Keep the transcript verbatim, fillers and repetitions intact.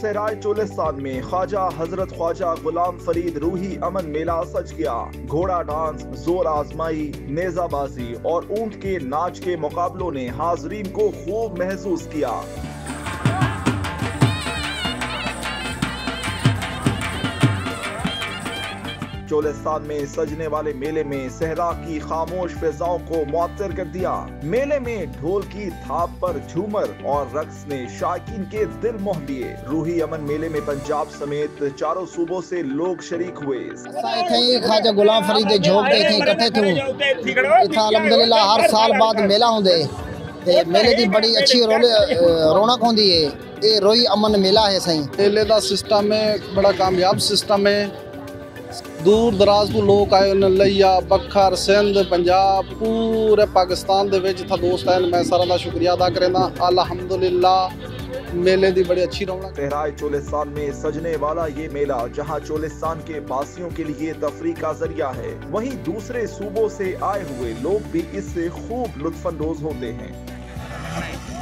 सहराए चोलिस्तान में ख्वाजा हजरत ख्वाजा गुलाम फरीद रूही अमन मेला सज गया। घोड़ा डांस, जोर आजमाई, नेजाबाजी और ऊंट के नाच के मुकाबलों ने हाजरीन को खूब महसूस किया। चोलिस्तान में सजने वाले मेले में सहरा की खामोश फिजाओं को मुअत्तर कर दिया। मेले में ढोल की थाप पर झूमर और रक्स ने शायकीन के दिल मोह लिए। रूही अमन मेले में पंजाब समेत चारों सूबों से लोग शरीक हुए। ख्वाजा गुलाम फरीद झोंक दे थे इकट्ठे थे इतना अल्हम्दुलिल्लाह हर साल बाद मेला होंदे ते मेले दी बड़ी अच्छी रौनक होंदी है। ये रूही अमन मेला है सही मेले दा सिस्टम है, बड़ा कामयाब सिस्टम है। दूर दराज तो लोग आए उन्हें लिया बखर सिंध पंजाब पूरे पाकिस्तान दे विच था दोस्त हैं। मैं सारा दा शुक्रिया अदा करेंदा अल्हम्दुलिल्लाह मेले दी बड़ी अच्छी रौनक। सहराए चोलिस्तान में सजने वाला ये मेला जहां चोलिस्तान के बासियों के लिए तफरीह का जरिया है, वहीं दूसरे सूबों से आए हुए लोग भी इससे खूब लुत्फानंदोज होते हैं।